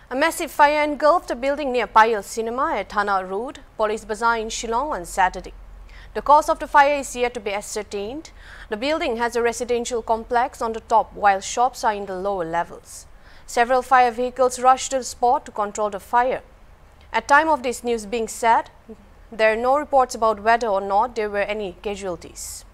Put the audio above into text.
A massive fire engulfed a building near Payal Cinema at Thana Road, Police Bazar in Shillong on Saturday. The cause of the fire is yet to be ascertained. The building has a residential complex on the top while shops are in the lower levels. Several fire vehicles rushed to the spot to control the fire. At time of this news being said, there are no reports about whether or not there were any casualties.